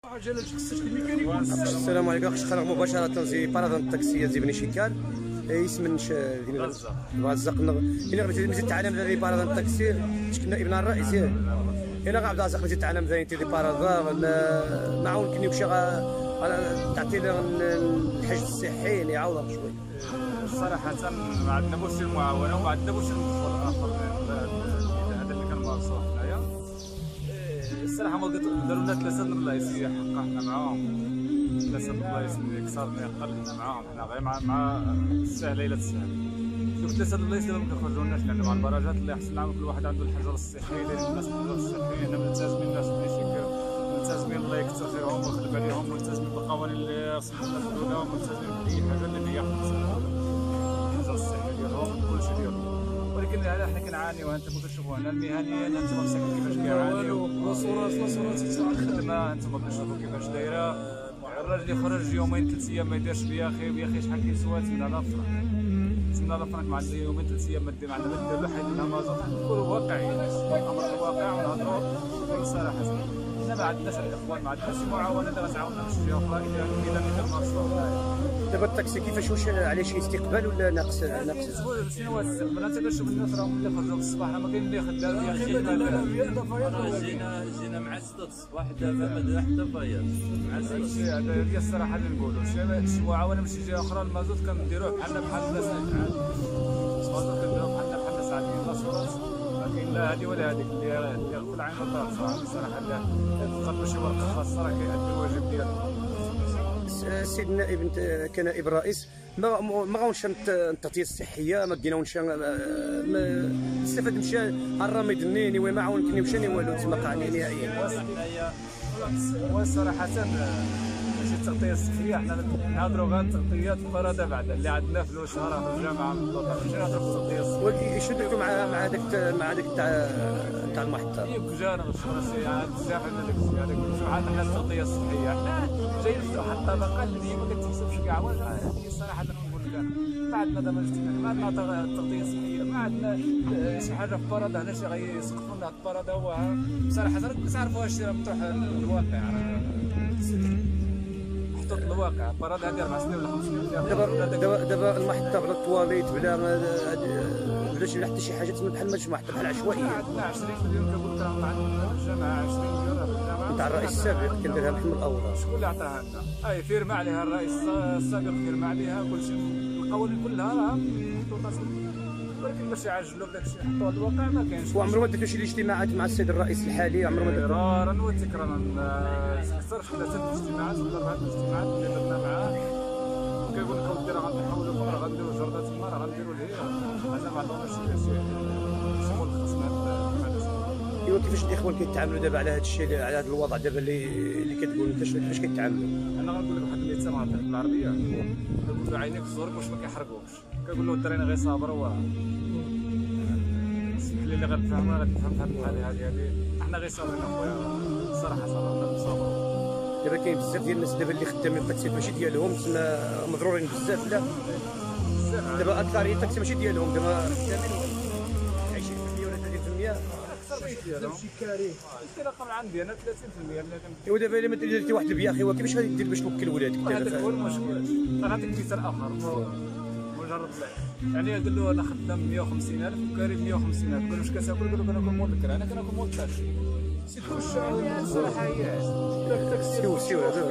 السلام عليكم. خرج مباشرة زي بارادون التاكسية زي بني شيكال يسمنش غزق إلا غادي مزيد تعلم ذي بارادون التاكسي شكنا ابن الرئيس إلا غادي غزق مزيد تعلم ذي تي بارادون معاون كني مشى تعطي الحجز الصحي يعوض شوي. صراحة ما عندنا بوش المعاونة وما عندنا بوش المدخل الآخر هذا اللي كنمارسوه حنايا. الصراحة ما داروا لنا 3 البلايص حقا حنا معاهم 3 البلايص اللي كسرنا يقل حنا معاهم حنا غير مع السهلة إلى السهل. دوك 3 البلايص اللي ما كيخرجولناش لأن مع البراجات اللي حصلنا كل واحد عنده الحجر الصحي داير الناس الحجر الصحي حنا ملتزمين الناس بلي شكل ملتزمين الله يكثر خيرهم ويخلف عليهم ملتزمين بالقوانين اللي خصنا نخدموها وملتزمين بأي حاجة اللي هي خصنا الحجر الصحي ديالهم كلشي ديالهم. ولكن حنا كنعانيو انتم كتشوفوا هنا المهنيين انتم مساكن كيفاش كيعانيو صورات الخدمه انتم كتشوفوا كيفاش دايره. الراجل يخرج يومين 3 ايام ما يديرش بيا اخي شحال كيسوى 8000 فرنك 8000 فرنك مع يومين 3 ايام ما دير معنا ما دير له حيت انها مازوط. نكونوا واقعيين الامر واقع ونهضروا بصراحه. حنا ما عندناش الاخوان ما عندناش شي معاونه اللي غتعاوننا في شي جهه اخرى اذا نمارسوها. دابا التاكسي كيفاش واش عليه شي استقبال ولا ناقص؟ شنو هو الاستقبال؟ انت كتشوف الناس راهم اللي خرجوا في الصباح راه ما كاين اللي خدام يا اخي. جينا مع 6 الصباح دابا ما دا حتى فاير مع 6. هذا هي الصراحه اللي نقولوا شي معاونه من شي جهه اخرى المازوت كنديروه بحالنا بحال الناس عاد المازوت كنديروه بحالنا بحال الناس عاديين لا صورات ما كاين لا هذه ولا هذيك اللي غفل عين الطرف صراحه اللي فقط ماشي ورقه خاصه راه كيأدي الواجب ديالو. السيد النائب كنائب الرئيس ما غاونش التغطيه الصحيه ما ديناونش استفاد مشى الرميد النيني وما عاون كني مشاني والو تما قاعني نهائيا. وصراحه ماشي التغطيه الصحيه حنا نهضروا غير التغطيات الفرادة بعدا اللي عندنا في الشهر في الجامعه ماشي نهضروا في التغطيه الصحيه. ولكن شنو درتوا مع داك تاع المحطه؟ هي بجانا بزاف هذاك شحال حنا التغطيه الصحيه حنا جايين نفتحوا واحد الطبقه اللي هي ما كتحسبش كاع والو. هذه الصراحه انا نقول لك ما عندنا دابا الاجتماعي ما عندنا التغطيه الصحيه ما عندنا شي حاجه في البرادة هنا شي غيسقفوا لنا البرادة هو بصراحه راه كتعرفوا هادشي راه مفتوح للواقع محطوط للواقع. البرادة هذه 4 سنين ولا 5 سنين دابا المحطه بلا الطواليت بلا شي حتى شي حاجه تسمى بحال ماشي محطه بحال عشوائيه. عندنا 20 مليون كنقول لك راه عندنا الجامعه 20 مليون في الجامعه تاع الرئيس السابق كان دارها محمد الاوضه. شكون اللي عطاها لنا؟ اي فيرما عليها الرئيس السابق فيرما عليها كلشي القوانين كلها راه محطوطه ولكن باش يعجلوا بداك الشيء يحطوه الواقع ما كاينش. وعمرو ما درتوا شي اجتماعات مع السيد الرئيس الحالي؟ عمرو ما درتوا؟ راه نوتيك راه اكثر 3 اجتماعات ولا 4 اجتماعات اللي درنا معاه كيقول لك اودي راه غنحاولوا بكره غنديروا جرده تما راه غنديروا ليه مازال ما عطاوناش شي ملخص من هذا. ايوا كيفاش الاخوان كيتعاملوا دابا على هذا الشيء على هذا الوضع دابا اللي كتقول انت كيفاش كيتعاملوا؟ انا غنقول لك واحد المثال غنعطيك بالعربيه كنقول له عينيك في زورك واش ما كيحرقوكش كنقول له الدراري غير صابروا اسمح لي اللي غنفهم انا غتفهم في هذه الحاله هذه حنا غير صابرين اخويا الصراحه صابرين. دابا كاين بزاف ديال الناس دابا اللي خدامين التاكسي ماشي ديالهم تما مضرورين بزاف. لا دابا اكثريه التاكسي ماشي ديالهم دابا خدامين 20% ولا 30% اكثر ماشي ديالهم شي كاري الرقم عندي انا 30% اللي ايوا دابا الا ما درتي واحد البيا اخي كيفاش غادي دير باش توكل ولادك؟ هذاك هو المشكل. غنعطيك مثال اخر مجرد يعني قال له انا خدام 150,000 وكاري 150,000 قال له واش كتاكل؟ قال له كناكل مول الكرا انا كناكل مول التاكسي سير خش الصراحه هي سيو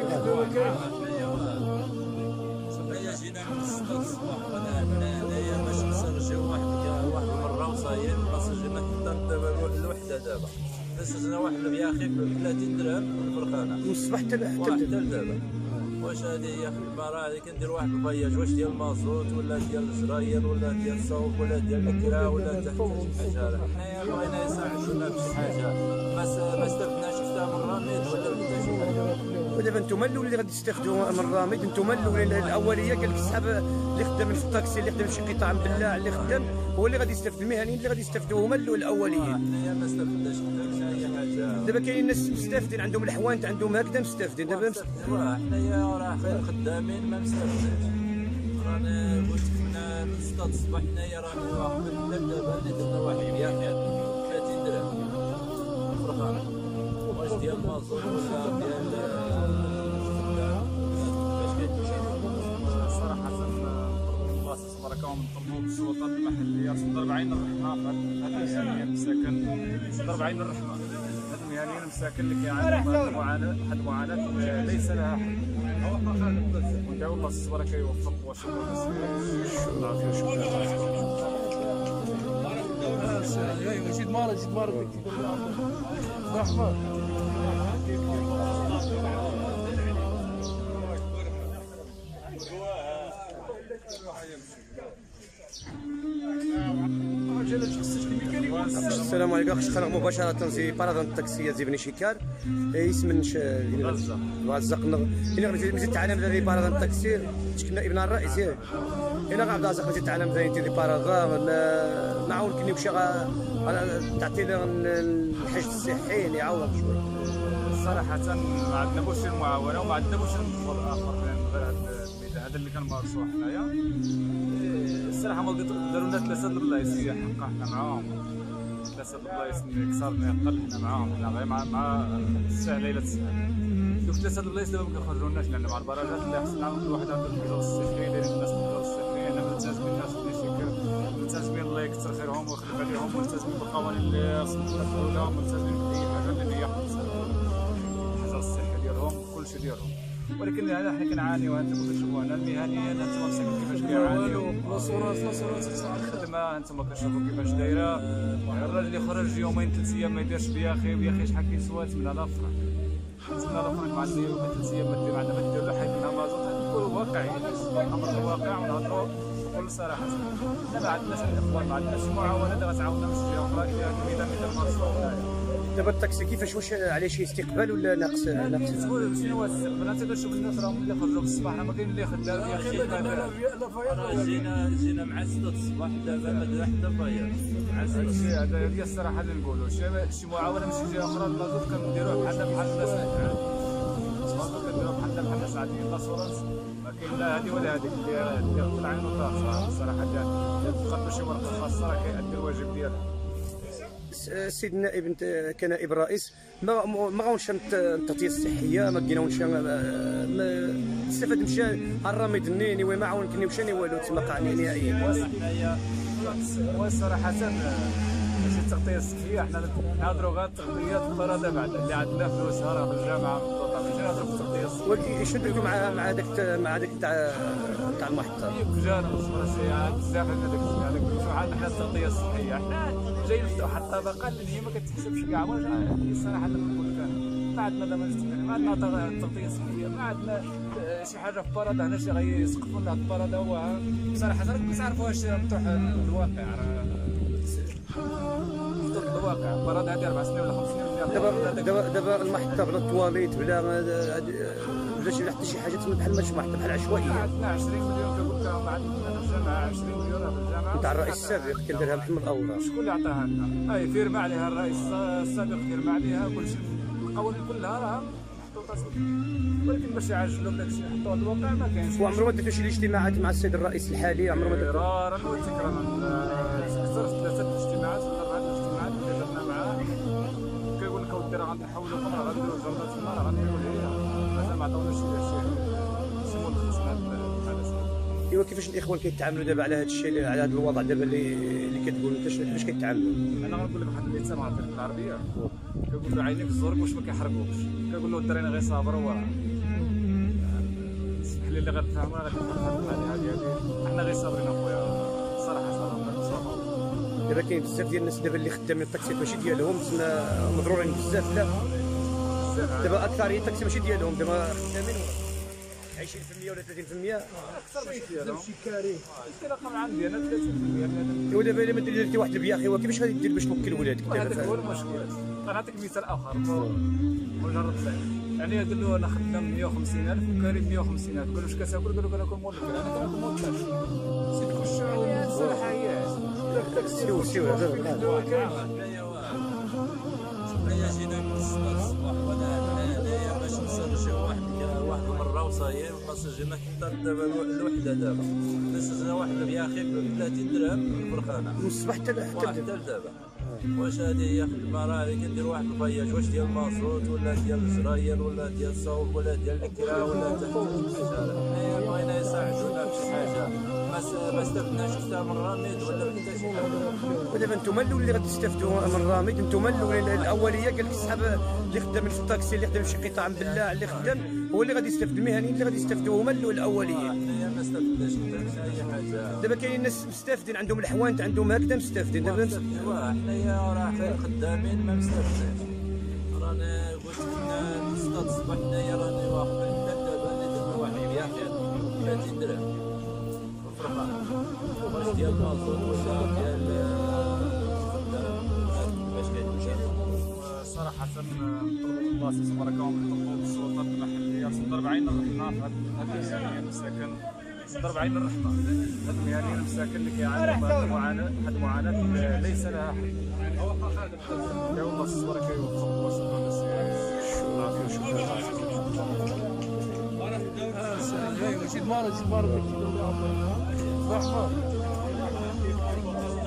جينا من 6 الصباح هنايا باش نسرجيو واحد المره وصاير خاص جينا حتى دابا الوحده دابا سرجنا واحد يا اخي ب 30 درهم في البرخانه من الصباح حتى دابا. واش هذه يا اخي المراه هذه كندير واحد الفياج واش ديال المازوت ولا ديال الجراير ولا ديال الصوب ولا ديال الكرا ولا تحتاج حاجه حنايا بغينا يساعدونا بشي حاجه ما استفدناش حتى من الرميد ولا حتى شي حاجه. ودابا نتوما الاولين اللي غادي تستافدوا من الرميد نتوما الاولين الاوليه قال لك الصحاب اللي خدامين في الطاكسي اللي خدام في شي قطاع مبلع اللي خدام هو اللي غادي يستافد. المهنيين اللي غادي يستافدوا هما الاوليين. حنايا ما استفدناش حتى اي حاجه. دابا كاين ناس مستافدين عندهم الحوانت عندهم هكذا مستافدين دابا حنايا راه خير خدامين ما مستافدينش. رانا قلت من 6 الصباح حنايا راني واخد دابا اللي درنا واحد يا اخي 30 درهم فرخانه واش ديال المازوت ولا ديال معاهم نطلبوا من السلطات المحليه تصدر بعين الرحمه في هاد المهنيين المساكن، تصدر بعين الرحمه هاد المهنيين المساكن اللي كيعانيوا واحد المعاناه ليس لها حل. وندعو الله تبارك يوفق وشكرا زيد مارك رحمه. السلام عليكم. خلق مباشرة زي بارادون التاكسيات زي بني شيكار يسمنش غزة إلا مزيد تعلم زي بارادون التاكسي تشكلنا ابن الرئيس إلا غاب دازق مزيد تعلم زي انت بارادون معاون كني وشي تعطي الحشد الصحي اللي يعوض شوي. صراحة ما عندناش المعاونة وما عندناش المفضل الآخر غير هذا اللي كان مارسوه حنايا. الصراحة ما داروا لنا 3 البلايص هي حقا حنا معاهم، 3 البلايص كثر من يقل حنا معاهم، حنا غير مع السهل ليلة السهل. دوك 3 البلايص دابا ما كيخرجولناش لأن مع البرامات اللي حصلنا كل واحد عنده الحجر الصحي دايرين الناس بالحجر الصحي. حنا ملتزمين الناس بلي شكر، ملتزمين الله يكثر خيرهم ويخلف عليهم، ملتزمين بالقوانين اللي خصنا نفعلوها، ملتزمين بأي حاجة اللي هي الحجر الصحي ديالهم كلشي ديالهم. ولكن هذا حنا كنعانيو، انتم كتشوفوا هنا المهنيين انتم مساكين كيفاش كيعانيو، صورات الخدمه انتم كتشوفوا كيفاش دايره. الراجل يخرج يومين 3 ايام ما يديرش بيا اخي شحال كيسوى. نتمنى لا فرح مع يومين 3 ايام ما دير عندنا ما دير لا حيت لها مازوط. نكونوا واقعيين، الامر الواقع ونهضروا بكل صراحه. حنا ما عندناش الاخوان، ما عندناش معاونه اللي غتعاوننا من جهه اخرى كميدا مارسوه. دابا التاكسي كيفاش واش عليه شي استقبال ولا ناقص؟ شنو هو الاستقبال؟ انت كتشوف الناس راهم اللي خرجوا في الصباح راه ما كاين اللي خدام يا اخي. جينا مع 6 الصباح دابا ما دار حتى فاير مع 6. هذا هي الصراحه اللي نقولوا شي معاونه من شي جهه اخرى. المازوت كنديروه بحال الناس المازوت كنديروه بحال الناس عاديين لاسورانس. ما كاين لا هذه ولا هذيك اللي طلع عينو طاف الصراحه. تقدم شي ورقه خاصه راه كيأدي الواجب ديالها. السيد النائب انت كنائب رئيس ما غاونش التغطيه الصحيه، ما لقيناوش ما استفاد مشى الرميد النيني وما عاون كني مشاني والو تما قاعني نهائيا. وصراحه ماشي التغطيه الصحيه، حنا نهضروا غير التغطيه الفرادة بعد اللي عندنا فلوسها راه في الجامعه مضبوطه، ماشي نهضروا في التغطيه الصحيه. ولكن شنو درتوا مع داك تاع المحطه؟ جانا بزاف هذاك شحال حنا التغطيه الصحيه حنا جايين نفتحوا واحد الطبقه اللي هي ما كتحسبش كاع. الصراحه اللي نقول لك ما عندنا ما عندنا تغطيه صحيه، ما عندنا شي حاجه في البراده هنا شي غيسقفوا لنا البراده. هو بصراحه راكم تعرفوا واش مفتوح الواقع، مفتوح الواقع. البراده هذه 4 سنين ولا 5 سنين. دابا المحطه بلا الطواليت بلا شي حتى شي حاجه تما بحال ماشي محطه بحال عشوائيه. عندنا 20 مليون كنقول لكم عندنا في الجامعه 20 مليون في الجامعه تاع الرئيس السابق كان دارها محمد اورا. شكون اللي عطاها لنا؟ اي فيرما عليها الرئيس السابق، فيرما عليها كلشي، القوانين كلها راه محطوطه، ولكن باش يعجلوا داك الشيء يحطوه على الواقع ما كاينش. وعمرو ما درتوا شي اجتماعات مع السيد الرئيس الحالي؟ عمرو ما درتوا؟ راه نويت كثر 3 اجتماعات ولا 4 اجتماعات اللي درنا معاه. كيقول لك اودي راه غنحولوا لكم، راه غنديروا جرده تما، راه غنديروا ليها، مازال ما عطاوناش شي ملخص من هذا الشيء. ايوا كيفاش الاخوان كيتعاملوا دابا على هذا الشيء، على هذا الوضع دابا اللي كتقول انت؟ كيفاش كيتعاملوا؟ انا غنقول لك واحد المثال مع الطريقه العربيه. كيقول له عينيك الزرق واش ما كيحرقوكش. كيقول له الدراري غير صابروا. اسمح لي اللي غتفهمها غتفهم هذه حنا غير صابرين اخويا، صراحه صابرين. دابا كاين بزاف ديال الناس دابا اللي خدامين الطاكسي ماشي ديالهم، تسمى مضرورين بزاف. لا دابا اكثريه الطاكسي ماشي ديالهم، دابا خدامين 20% ولا 30%. اكثر من ديالهم شي كاري. الرقم عندي انا 30%. ايوا دابا الا ما درتي واحد البياخي كيفاش غادي دير باش توكل ولادك؟ هذاك هو المشكل. غنعطيك مثال اخر مجرد يعني قال له انا خدام 150,000 وكاري 150,000. قال له واش كتاكل؟ قال له كناكل مول الكرا. انا كناكل مول الكرا. سيدك الشعب الصراحه هي سيو هذا حنايا جينا من الصباح وانا هنايا باش نسرجيو واحد المره وصاير وسجلنا حتى دابا الوحده. دابا سجلنا واحد بياخي ب 30 درهم في الفرخانه من الصباح حتى دابا. واش هذه هي خدمه؟ راه كندير واحد الفياج، واش ديال المازوت ولا ديال الجراير ولا ديال الصوب ولا ديال الكرا ولا تحت الحجاره. حنايا بغينا يساعدونا بشي حاجه. ما استفدناش حتى من الرميد ولا حتى شي حاجه. ودابا انتم الاولين اللي غادي تستافدوا من الرامد، انتم الاولين الاوليه. قال لك الصحاب اللي خدامين في الطاكسي، اللي خدام في شي قطاع مبلاع، اللي خدام هو اللي غادي يستافد، المهنيين اللي غادي يستافدوا هما الاوليين. حنايا ما استفدناش حتى اي حاجه. دابا كاينين ناس مستافدين، عندهم الحوانت، عندهم هكذا مستافدين. دابا حنايا راه خدامين ما مستفدناش. رانا قلت لنا نصطاد الصباح حنايا راني واقف حتى دابا درنا واحد البيع ديال 30 درهم فرقه، واش ديال المازوت ولا ديال باش كيمشي. صراحة نطلبوا من الله تبارك ونطلبوا من السلطات المحلية تصدر بعين الرحمة في هاد المهنيين المساكن، تصدر بعين الرحمة هاد المهنيين المساكن اللي كيعانيو واحد المعاناة ليس لها حل. يا الله تبارك ويوفقهم وشكرا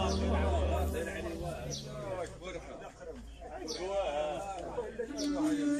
لك.